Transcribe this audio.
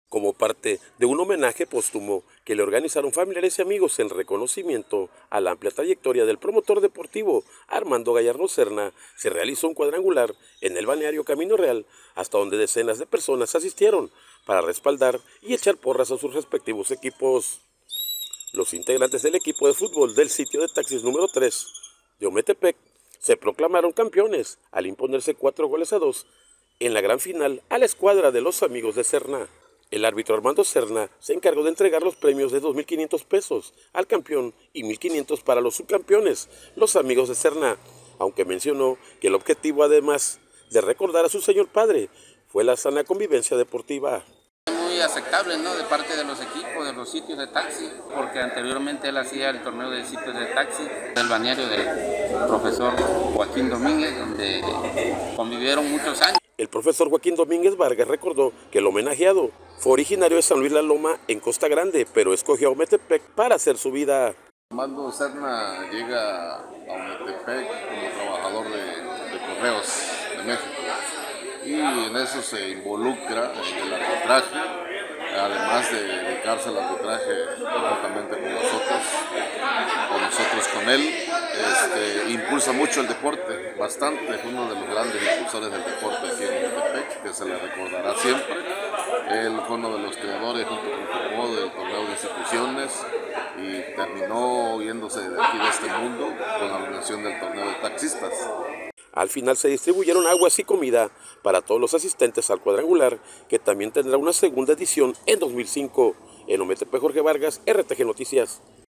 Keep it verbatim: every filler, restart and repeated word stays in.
como parte de un homenaje póstumo que le organizaron familiares y amigos en reconocimiento a la amplia trayectoria del promotor deportivo Armando Gallardo Serna. Se realizó un cuadrangular en el balneario Camino Real, hasta donde decenas de personas asistieron para respaldar y echar porras a sus respectivos equipos. Los integrantes del equipo de fútbol del sitio de taxis número tres de Ometepec se proclamaron campeones al imponerse cuatro goles a dos en la gran final a la escuadra de los amigos de Serna. El árbitro Armando Serna se encargó de entregar los premios de dos mil quinientos pesos al campeón y mil quinientos para los subcampeones, los amigos de Serna, aunque mencionó que el objetivo, además de recordar a su señor padre, fue la sana convivencia deportiva. Muy aceptable, ¿no?, de parte de los equipos, de los sitios de taxi, porque anteriormente él hacía el torneo de sitios de taxi, el balneario del profesor Joaquín Domínguez, donde convivieron muchos años. El profesor Joaquín Domínguez Vargas recordó que el homenajeado fue originario de San Luis La Loma en Costa Grande, pero escogió a Ometepec para hacer su vida. Armando Serna llega a Ometepec como trabajador de, de Correos de México y en eso se involucra en el arbitraje, además de dedicarse al arbitraje conjuntamente con nosotros, con nosotros con él. Este, impulsa mucho el deporte, bastante, es uno de los grandes impulsores del deporte aquí en Ometepec, que se le recordará siempre. Él fue uno de los creadores junto con Cobo del torneo de instituciones y terminó yéndose de aquí de este mundo con la organización del torneo de taxistas. Al final se distribuyeron aguas y comida para todos los asistentes al cuadrangular, que también tendrá una segunda edición en dos mil cinco. En Ometepec, Jorge Vargas, R T G Noticias.